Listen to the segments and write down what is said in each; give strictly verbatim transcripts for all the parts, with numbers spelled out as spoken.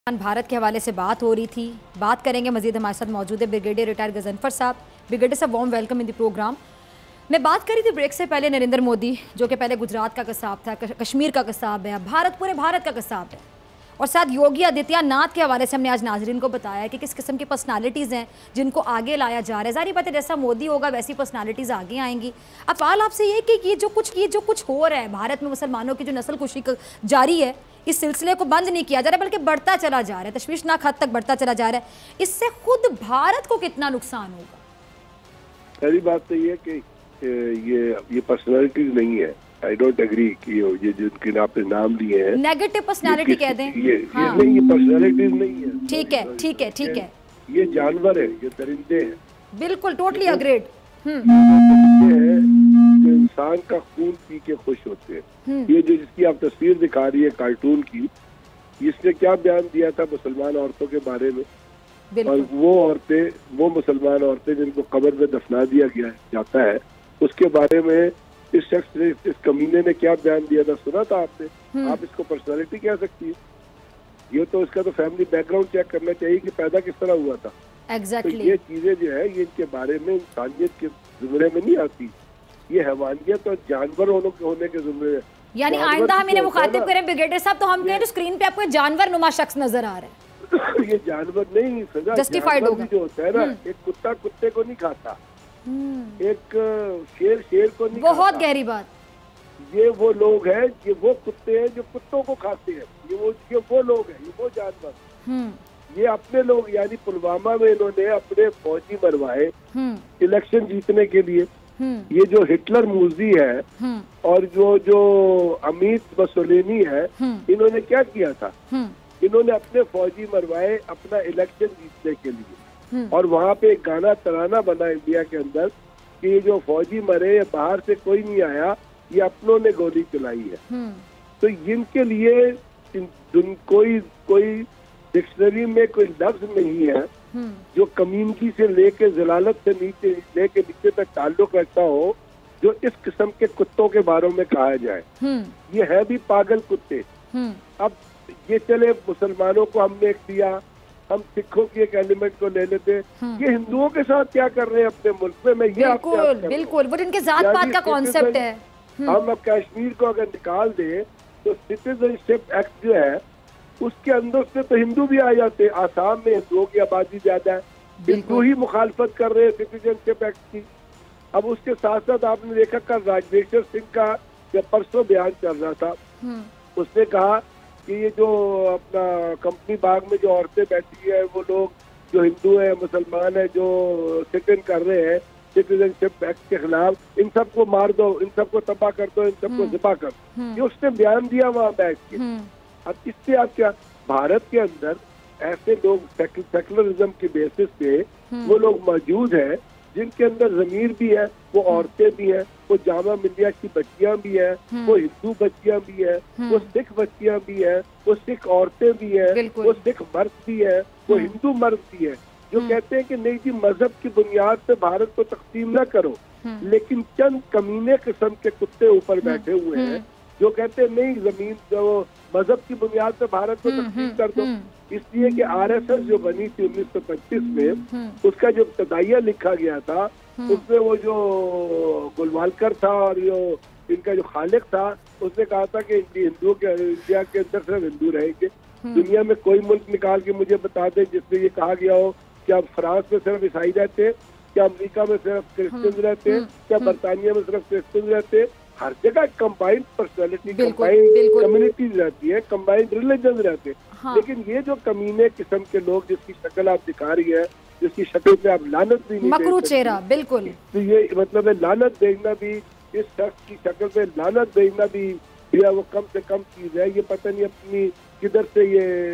भारत के हवाले से बात हो रही थी, बात करेंगे मजीद। हमारे साथ मौजूद है ब्रिगेडियर रिटायर्ड गजनफर साहब। ब्रिगेडियर साहब, warm welcome in the program. मैं बात करी थी ब्रेक से पहले नरेंद्र मोदी, जो कि पहले गुजरात का कसाब था, कश्मीर का कसाब है, भारत पूरे भारत का कसाब है, और साथ योगी आदित्यनाथ के हवाले से हमने आज नाजरीन को बताया कि किस किस्म की पर्सनालिटीज़ हैं जिनको आगे लाया जा रहा है। जारी बात है, जैसा मोदी होगा वैसी पर्सनालिटीज़ आगे आएंगी। अब सवाल आपसे ये कि ये जो कुछ ये जो कुछ हो रहा है भारत में, मुसलमानों की जो नस्ल कुशी जारी है, इस सिलसिले को बंद नहीं किया जा रहा बल्कि बढ़ता चला जा रहा है, तशवीशनाक हद तक बढ़ता चला जा रहा है। इससे खुद भारत को कितना नुकसान होगा? पहली बात तो ये कि ये ये पर्सनालिटीज नहीं है। आई डोंट एग्री कि ये जिनके आपने नाम लिए हैं नेगेटिव पर्सनालिटी कह दें, ये हाँ। ये नहीं, ये पर्सनालिटीज नहीं है। ठीक है ठीक है ठीक है, ये जानवर है, ये दरिंदे हैं। बिल्कुल, टोटली अग्रीड। जो इंसान का खून पी के खुश होते हैं। ये जो जिसकी आप तस्वीर दिखा रही है कार्टून की, इसने क्या बयान दिया था मुसलमान औरतों के बारे में, और वो औरतें, वो मुसलमान औरतें जिनको कब्र में दफना दिया गया जाता है, उसके बारे में इस शख्स ने, इस कमीने ने क्या बयान दिया था, सुना था आपने? आप इसको पर्सनालिटी कह सकती है? ये तो इसका तो फैमिली बैकग्राउंड चेक करना चाहिए कि पैदा किस तरह हुआ था। exactly. तो ये चीजें जो है ये इनके बारे में इंसानियत के जुमरे में नहीं आती, ये हैवानियत और जानवर होने के जुमरे में। यानी आइंदा हम इन्हें मुखातिब करें ब्रिगेडियर साहब तो हम कहें तो स्क्रीन पे आपको जानवर नुमा शख्स नजर आ रहा है। ये जानवर नहीं, सजा जस्टिफाइड होगा। जो होता है ना, एक कुत्ता कुत्ते को नहीं खाता, एक शेर शेर को नहीं खाता। बहुत गहरी बात। ये वो लोग हैं, ये वो कुत्ते हैं जो कुत्तों को खाते हैं, ये वो ये वो लोग हैं, ये वो जानवर। ये अपने लोग, यानी पुलवामा में इन्होंने अपने फौजी मरवाए इलेक्शन जीतने के लिए। ये जो हिटलर मूजी है और जो जो अमित मसोलिनी है, इन्होंने क्या किया था? इन्होंने अपने फौजी मरवाए अपना इलेक्शन जीतने के लिए, और वहाँ पे एक गाना तराना बना इंडिया के अंदर कि जो फौजी मरे, बाहर से कोई नहीं आया, ये अपनों ने गोली चलाई है। तो इनके लिए कोई कोई डिक्शनरी में कोई लफ्ज नहीं है जो कमीनगी से लेके जलालत से नीचे लेके नीचे तक ताल्लुक रखता हो जो इस किस्म के कुत्तों के बारे में कहा जाए। ये है भी पागल कुत्ते। अब ये चले, मुसलमानों को हमने एक दिया, हम सिखों की एक एलिमेंट को ले लेते, ये हिंदुओं के साथ क्या कर रहे हैं अपने मुल्क में? मैं ये बिल्कुल बिल्कुल, वो जिनके जात पात का कॉन्सेप्ट है। हम अब कश्मीर को अगर निकाल दे तो सिटीजनशिप एक्ट जो है उसके अंदर से तो हिंदू भी आ जाते। आसाम में हिंदुओं की आबादी ज्यादा है, हिंदू ही मुखालफत कर रहे हैं सिटीजनशिप एक्ट की। अब उसके साथ साथ आपने देखा कल राजनेश्वर सिंह का जब परसों बयान चल रहा था, उसने कहा कि ये जो अपना कंपनी बाग में जो औरतें बैठी है, वो लोग जो हिंदू है, मुसलमान है, जो सिट इन कर रहे हैं सिटीजनशिप एक्ट के खिलाफ, इन सबको मार दो, इन सबको तबाह कर दो, इन सबको ज़िबा कर दो। ये उसने बयान दिया वहाँ बैठ के। अब इससे आप क्या, भारत के अंदर ऐसे लोग सेकुलरिज्म की बेसिस पे वो लोग मौजूद हैं जिनके अंदर जमीर भी है, वो औरतें भी हैं, वो जामा मिलिया की बच्चियां भी हैं, वो हिंदू बच्चियां भी हैं, वो सिख बच्चियां भी हैं, वो सिख औरतें भी हैं, वो सिख मर्द भी है, वो हिंदू मर्द भी है, जो कहते हैं कि नहीं जी मजहब की बुनियाद पे भारत को तकसीम न करो। लेकिन चंद कमीने किस्म के कुत्ते ऊपर बैठे हुए हैं जो कहते हैं नहीं, जमीन जो मजहब की बुनियाद पे भारत को तकसीम कर दो। इसलिए कि आरएसएस जो बनी थी उन्नीस सौ पच्चीस में, उसका जो इब्तदाइया लिखा गया था, उसमें वो जो गुलवालकर था और जो इनका जो खालिक था, उसने कहा था कि हिंदुओं के इंडिया के अंदर सिर्फ हिंदू रहेंगे। दुनिया में कोई मुल्क निकाल के मुझे बता दे जिसमें ये कहा गया हो कि अब फ्रांस में सिर्फ ईसाई रहते हैं, क्या अमेरिका में सिर्फ क्रिश्चियन रहते हैं, क्या बरतानिया में सिर्फ क्रिश्चियन रहते हैं। हर जगह कंबाइंड पर्सनालिटी, कंबाइंड कम्युनिटीज रहती है, कंबाइंड रिलीजन रहते हैं। हाँ। लेकिन ये जो कमीने किस्म के लोग जिसकी शक्ल आप दिखा रही है, जिसकी शक्ल पे आप लानत भी नहीं मकरू चेहरा, बिल्कुल, तो ये मतलब है लानत देखना भी, इस शख्स की शक्ल पे लानत देखना भी या वो कम से कम चीज है। ये पता नहीं अपनी किधर से,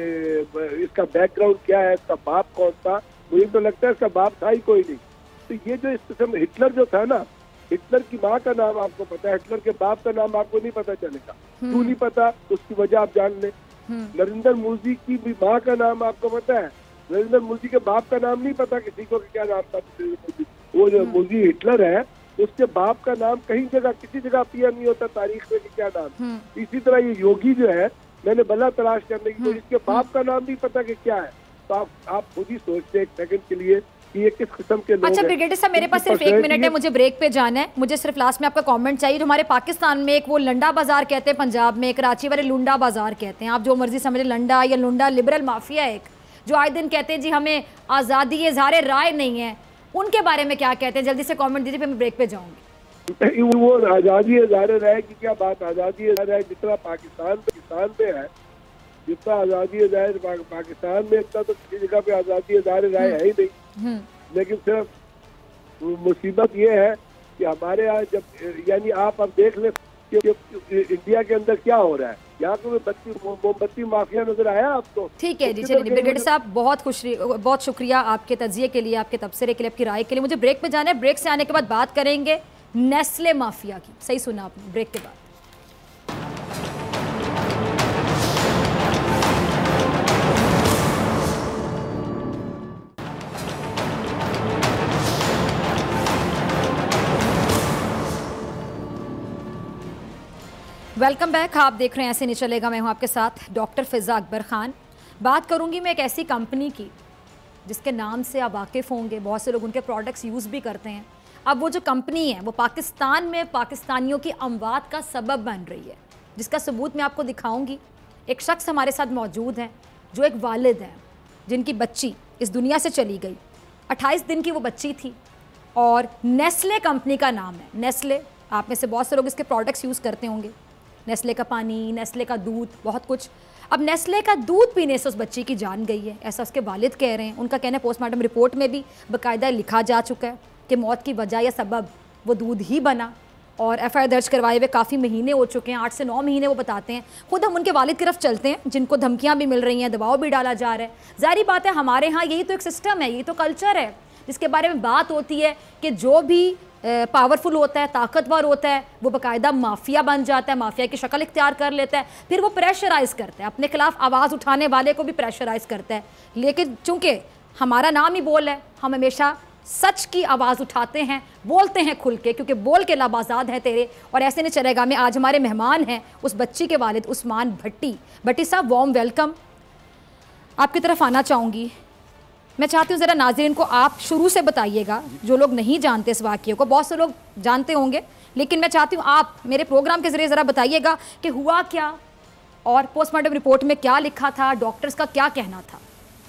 ये इसका बैकग्राउंड क्या है, इसका बाप कौन था, मुझे तो लगता है इसका बाप था ही कोई नहीं। तो ये जो इस किस्म हिटलर जो था ना, हिटलर की माँ का नाम आपको पता है, हिटलर के बाप का नाम आपको नहीं पता चलेगा। क्यों नहीं पता, उसकी वजह आप जान लें। नरेंद्र मोदी की भी माँ का नाम आपको पता है, नरेंद्र मोदी के बाप का नाम नहीं पता किसी को कि क्या नाम था मोदी। वो जो मोदी हिटलर है, उसके बाप का नाम कहीं जगह किसी जगह क्लियर नहीं होता तारीख में कि क्या नाम। इसी तरह ये योगी जो है, मैंने बला तलाश करने की कोशिश की, बाप का नाम भी पता कि क्या है। तो आप आप खुद ही सोचते हैं एक सेकंड के लिए कि ये किस किस्म के लोग अच्छा हैं। ब्रिगेडियर साहब, मेरे पास सिर्फ एक मिनट है, मुझे ब्रेक पे जाना है। मुझे सिर्फ लास्ट में आपका कमेंट चाहिए। जो हमारे पाकिस्तान में एक वो लंडा बाजार कहते हैं, पंजाब में, कराची वाले लुंडा बाजार कहते हैं, आप जो मर्जी समझे, लंडा या लुंडा, लिबरल माफिया एक, जो आए दिन कहते हैं जी हमें आज़ादी इज़हार राय नहीं है, उनके बारे में क्या कहते हैं? जल्दी से कॉमेंट दीजिए, फिर मैं ब्रेक पे जाऊँगी। वो आज़ादी इज़हार राय की क्या बात, आज़ादी इज़हार राय जितना पाकिस्तान पाकिस्तान में है, जितना आज़ादी इज़हार पाकिस्तान में, इतना तो किसी जगह पे आज़ादी इज़हार राय है ही नहीं। लेकिन सिर्फ मुसीबत ये है कि हमारे यहाँ जब, यानी आप अब देख लें कि इंडिया के अंदर क्या हो रहा है। यहाँ को बत्ती मोमबत्ती माफिया नजर आया आपको? ठीक है जी, चलिए ब्रिगेडियर साहब, बहुत खुश बहुत शुक्रिया आपके तजिए के लिए, आपके तबसरे के लिए, आपकी राय के लिए। मुझे ब्रेक पे जाना है। ब्रेक से आने के बाद बात करेंगे नेस्ले माफिया की। सही सुना आपने, ब्रेक के बाद। वेलकम बैक, आप देख रहे हैं ऐसे नहीं चलेगा। मैं हूं आपके साथ डॉक्टर फ़िज़ा अकबर ख़ान। बात करूंगी मैं एक ऐसी कंपनी की जिसके नाम से आप वाकिफ़ होंगे, बहुत से लोग उनके प्रोडक्ट्स यूज़ भी करते हैं। अब वो जो कंपनी है वो पाकिस्तान में पाकिस्तानियों की अमवात का सबब बन रही है, जिसका सबूत मैं आपको दिखाऊंगी। एक शख्स हमारे साथ मौजूद हैं जो एक वालिद हैं जिनकी बच्ची इस दुनिया से चली गई। अट्ठाईस दिन की वो बच्ची थी और नेस्ले कंपनी का नाम है। नेस्ले, आप में से बहुत से लोग इसके प्रोडक्ट्स यूज़ करते होंगे, नेस्ले का पानी, नेस्ले का दूध, बहुत कुछ। अब नेस्ले का दूध पीने से उस बच्ची की जान गई है, ऐसा उसके वालिद कह रहे हैं। उनका कहना है, पोस्टमार्टम रिपोर्ट में भी बाकायदा लिखा जा चुका है कि मौत की वजह या सबब वो दूध ही बना, और एफ आई आर दर्ज करवाए हुए काफ़ी महीने हो चुके हैं, आठ से नौ महीने वो बताते हैं। खुद हम उनके वालिद की तरफ चलते हैं जिनको धमकियाँ भी मिल रही हैं, दबाव भी डाला जा रहा है। ज़ाहिर बात है हमारे यहाँ यही तो एक सिस्टम है, यही तो कल्चर है जिसके बारे में बात होती है कि जो भी पावरफुल होता है, ताकतवर होता है, वो बाकायदा माफिया बन जाता है, माफिया की शक्ल इख्तियार कर लेता है। फिर वो प्रेशराइज़ करता है, अपने खिलाफ आवाज़ उठाने वाले को भी प्रेशराइज़ करता है। लेकिन चूंकि हमारा नाम ही बोल है, हम हमेशा सच की आवाज़ उठाते हैं, बोलते हैं खुल के, क्योंकि बोल के लब आज़ाद है तेरे। और ऐसे नहीं चलेगा। मैं आज हमारे मेहमान हैं उस बच्ची के वालिद उस्मान भट्टी। भट्टी साहब, वार्म वेलकम। आपकी तरफ आना चाहूँगी। मैं चाहती हूँ ज़रा नाज़रीन को आप शुरू से बताइएगा, जो लोग नहीं जानते इस वाक़ये को, बहुत से लोग जानते होंगे, लेकिन मैं चाहती हूँ आप मेरे प्रोग्राम के ज़रिए ज़रा बताइएगा कि हुआ क्या और पोस्टमार्टम रिपोर्ट में क्या लिखा था, डॉक्टर्स का क्या कहना था।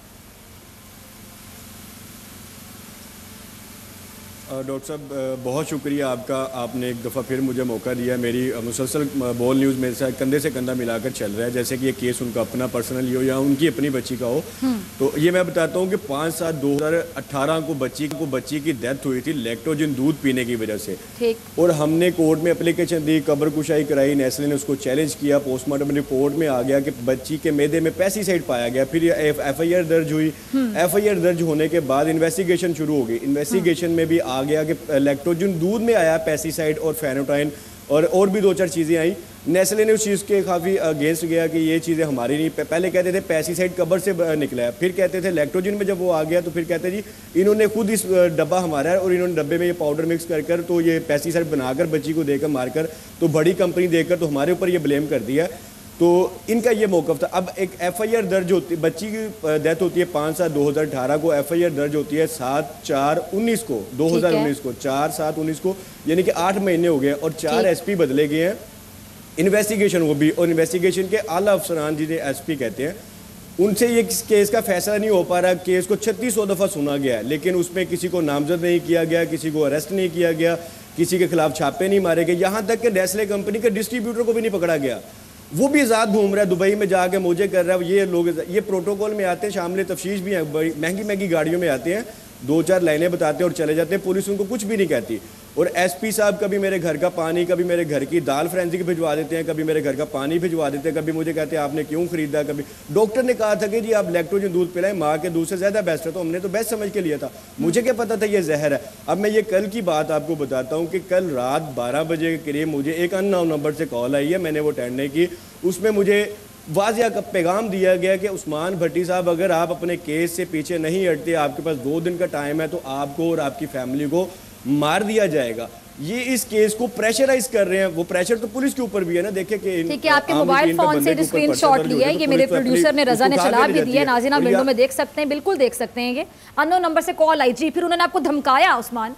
डॉक्टर साहब, बहुत शुक्रिया आपका, आपने एक दफ़ा फिर मुझे मौका दिया। मेरी मुसलसल बोल न्यूज़ मेरे साथ कंधे से कंधा मिलाकर चल रहा है, जैसे कि ये केस उनका अपना पर्सनली हो या उनकी अपनी बच्ची का हो। तो ये मैं बताता हूँ कि पाँच सात दो हज़ार अट्ठारह को बच्ची को बच्ची की डेथ हुई थी लैक्टोजन दूध पीने की वजह से। और हमने कोर्ट में एप्लीकेशन दी, कब्र कुशाई कराई, नेस्ले ने उसको चैलेंज किया। पोस्टमार्टम रिपोर्ट में आ गया कि बच्ची के मैदे में पेस्टिसाइड पाया गया। फिर एफ आई आर दर्ज हुई। एफ आई आर दर्ज होने के बाद इन्वेस्टिगेशन शुरू हो गई। इन्वेस्टिगेशन में भी आ गया कि लैक्टोजन दूध में आया पेस्टिसाइड और फेनोटाइन और और भी दो चार चीज़ें आई। नेस्ले ने उस चीज़ के काफ़ी अगेंस्ट गया कि ये चीज़ें हमारी नहीं। पहले कहते थे पेस्टिसाइड कब्र से निकला है, फिर कहते थे लैक्टोजन में जब वो आ गया तो फिर कहते जी इन्होंने खुद इस डब्बा हमारा है और इन्होंने डब्बे में ये पाउडर मिक्स कर कर तो ये पेस्टिसाइड बनाकर बच्ची को देकर मारकर तो बड़ी कंपनी देकर तो हमारे ऊपर ये ब्लेम कर दिया। तो इनका ये मौक़िफ़ था। अब एक एफ आई आर दर्ज होती, बच्ची की डेथ होती है पाँच सात दो हज़ार अठारह को, एफ आई आर दर्ज होती है सात चार उन्नीस को, दो हज़ार उन्नीस को, चार सात उन्नीस को, यानी कि आठ महीने हो गए और चार एस पी बदले गए हैं। इन्वेस्टिगेशन वो भी, और इन्वेस्टिगेशन के आला अफसरान जिन्हें एस पी कहते हैं, उनसे ये केस का फैसला नहीं हो पा रहा। केस को छत्तीस सौ दफ़ा सुना गया है, लेकिन उसमें किसी को नामजद नहीं किया गया, किसी को अरेस्ट नहीं किया गया, किसी के खिलाफ छापे नहीं मारे गए, यहाँ तक कि नेस्ले कंपनी के डिस्ट्रीब्यूटर को भी नहीं पकड़ा गया। वो भी आज़ाद घूम रहा है, दुबई में जाके मौजे कर रहा है। ये लोग ये प्रोटोकॉल में आते हैं, शामिल तफ्तीश भी हैं, बड़ी महंगी महंगी गाड़ियों में आते हैं, दो चार लाइनें बताते हैं और चले जाते हैं। पुलिस उनको कुछ भी नहीं कहती। और एसपी साहब कभी मेरे घर का पानी, कभी मेरे घर की दाल फ्रेंसिक भिजवा देते हैं, कभी मेरे घर का पानी भिजवा देते हैं, कभी मुझे कहते हैं आपने क्यों खरीदा। कभी डॉक्टर ने कहा था कि जी आप लैक्टोजन दूध पिलाएं, माँ के दूध से ज़्यादा बेस्ट है, तो हमने तो बेस्ट समझ के लिया था। मुझे क्या पता था ये जहर है। अब मैं ये कल की बात आपको बताता हूँ कि कल रात बारह बजे के करीब मुझे एक अननोन नंबर से कॉल आई है, मैंने वो अटेंड नहीं की। उसमें मुझे वाज़िया का पैगाम दिया गया कि उस्मान भट्टी साहब, अगर आप अपने केस से पीछे नहीं हटते, आपके पास दो दिन का टाइम है, तो आपको और आपकी फैमिली को मार दिया जाएगा। ये इस केस को प्रेशराइज कर रहे हैं। वो प्रेशर तो पुलिस के ऊपर भी है ना। देखिए कि ठीक है, आपके मोबाइल फोन से जो स्क्रीनशॉट लिया है ये मेरे प्रोड्यूसर ने रजा ने चला भी दिया है, नाज़रीन आप विंडो में देख सकते हैं, बिल्कुल देख सकते हैं। ये अननोन नंबर से कॉल आई जी, फिर उन्होंने आपको धमकाया उस्मान?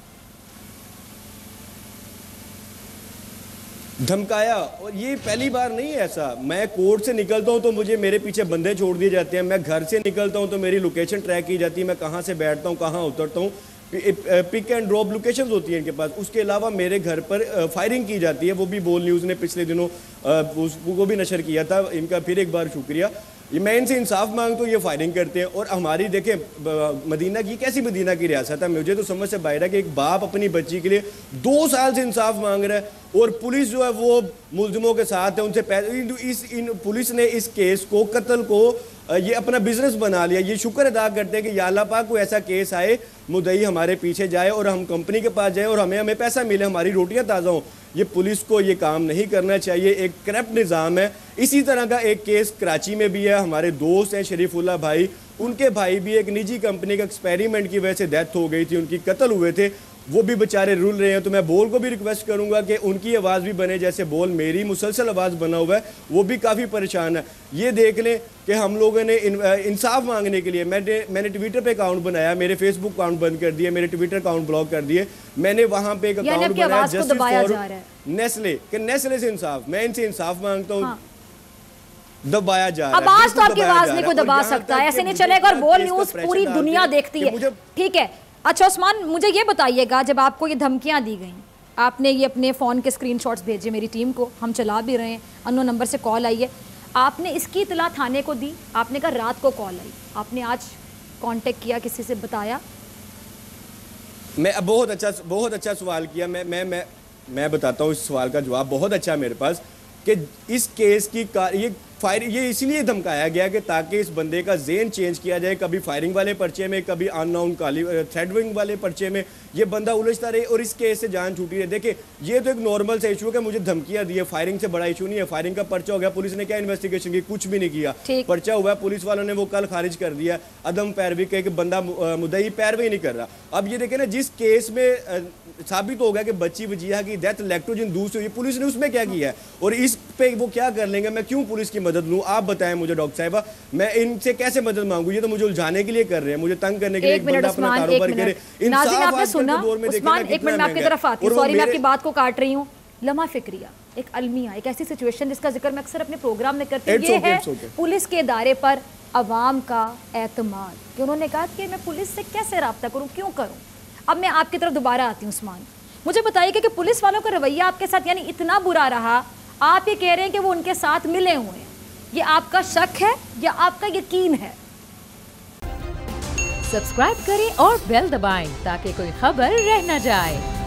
धमकाया, और ये पहली बार नहीं है ऐसा। मैं कोर्ट से निकलता हूं तो मुझे मेरे पीछे बंदे छोड़ दिए जाते हैं। मैं घर से निकलता हूं तो मेरी लोकेशन ट्रैक की जाती है, मैं कहां से बैठता हूं, कहां उतरता हूं, पिक एंड ड्रॉप लोकेशंस होती है इनके पास। उसके अलावा मेरे घर पर फायरिंग की जाती है, वो भी बोल न्यूज़ ने पिछले दिनों उसको भी नशर किया था। इनका फिर एक बार शुक्रिया। ये मैं इनसे इंसाफ मांगता हूँ, ये फायरिंग करते हैं। और हमारी देखें मदीना की कैसी मदीना की रियासत है, मुझे तो समझ से बाहर है कि एक बाप अपनी बच्ची के लिए दो साल से इंसाफ मांग रहा है और पुलिस जो है वो मुलजिमों के साथ है, उनसे पैसे इस इन पुलिस ने इस केस को, कत्ल को ये अपना बिजनेस बना लिया। ये शुक्र अदा करते हैं कि या अल्लाह पाक को ऐसा केस आए, मुद्दई हमारे पीछे जाए और हम कंपनी के पास जाएं और हमें हमें पैसा मिले, हमारी रोटियां ताज़ा हों। ये पुलिस को ये काम नहीं करना चाहिए, एक करप्ट निज़ाम है। इसी तरह का एक केस कराची में भी है, हमारे दोस्त हैं शरीफुल्लाह भाई, उनके भाई भी एक निजी कंपनी का एक्सपेरिमेंट की वजह से डेथ हो गई थी, उनकी कत्ल हुए थे, वो भी बेचारे रुल रहे हैं। तो मैं बोल को भी रिक्वेस्ट करूंगा कि उनकी आवाज़ भी बने, जैसे बोल मेरी मुसलसल आवाज़ बना हुआ है, वो भी काफ़ी परेशान है। ये देख लें कि हम लोगों ने इन, इंसाफ मांगने के लिए मैंने मैंने ट्विटर पे अकाउंट बनाया, मेरे फेसबुक अकाउंट बंद कर दिए, मेरे ट्विटर अकाउंट ब्लॉक कर दिए। मैंने वहाँ पे एक अकाउंट बनाया जस्टिस फॉर नेस्ले कि नेस्ले से इंसाफ, मैं इनसे इंसाफ मांगता हूँ। हाँ। दबाया जा रहा है। आवाज तो आपकी आवाज नहीं कोई दबा सकता है, ऐसे नहीं चलेगा। और बोल न्यूज़ पूरी दुनिया देखती है, ठीक है। अच्छा उस्मान, मुझे ये बताइएगा, जब आपको ये धमकियां दी गई, आपने ये अपने फ़ोन के स्क्रीनशॉट्स भेजे मेरी टीम को, हम चला भी रहे हैं, अननोन नंबर से कॉल आई है, आपने इसकी इतला थाने को दी? आपने कहा रात को कॉल आई, आपने आज कांटेक्ट किया, किसी से बताया? मैं बहुत अच्छा बहुत अच्छा सवाल किया। मैं मैं मैं मैं बताता हूँ इस सवाल का जवाब बहुत अच्छा मेरे पास, कि इस केस की ये फायर ये इसलिए धमकाया गया कि ताकि इस बंदे का जेन चेंज किया जाए, कभी फायरिंग वाले पर्चे में, कभी अननाउन काली थ्रेडविंग वाले पर्चे में ये बंदा उलझता रहे और इस केस से जान छूटी है। देखिए ये तो एक नॉर्मल सा इशू है कि मुझे धमकियां दी है, फायरिंग से बड़ा इशू नहीं है। फायरिंग का पर्चा हो गया, पुलिस ने क्या इन्वेस्टिगेशन की? कुछ भी नहीं किया, पर्चा हुआ, पुलिस वालों ने वो कल खारिज कर दिया। अदम पैरवी के बंदा मुद्दई पैरवी नहीं कर रहा। अब ये देखे ना, जिस केस में साबित हो गया कि बच्ची वजिया की डेथ लैक्टोजन दूध से हुई, पुलिस ने उसमें क्या किया है और इस पे वो क्या कर लेंगे? मैं क्यों पुलिस की मदद लूं? आप बताएं मुझे डॉक्टर साहिबा, मैं इनसे कैसे मदद मांगू? ये तो मुझे उलझाने के लिए कर रहे हैं, मुझे तंग करने के लिए। एक मिनट उस्मान, एक मिनट नाज़रीन आपने सुना, उस्मान एक मिनट मैं आपकी तरफ आती हूं, सॉरी मैं आपकी बात को काट रही हूं। लम्हा फिक्रिया, एक अलमिया, एक ऐसी सिचुएशन जिसका जिक्र मैं अक्सर अपने प्रोग्राम में करती हूँ, ये है पुलिस के इदारे पर अवाम का एतमाद, कि उन्होंने कहा कि मैं पुलिस से कैसे रब्ता करूँ, क्यों करूँ। अब मैं आपकी तरफ दोबारा आती हूँ उस्मान, मुझे बताइए कि पुलिस वालों का रवैया आपके साथ यानी इतना बुरा रहा, आप ये कह रहे हैं कि वो उनके साथ मिले हुए हैं, ये आपका शक है या आपका यकीन है? सब्सक्राइब करें और बेल दबाएं ताकि कोई खबर रह न जाए।